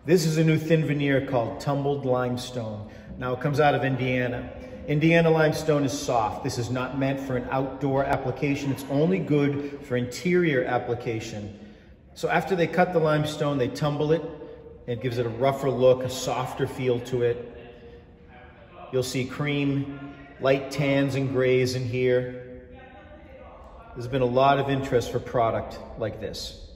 This is a new thin veneer called Tumbled Limestone. Now it comes out of Indiana. Indiana limestone is soft. This is not meant for an outdoor application. It's only good for interior application. So after they cut the limestone, they tumble it. It gives it a rougher look, a softer feel to it. You'll see cream, light tans and grays in here. There's been a lot of interest for product like this.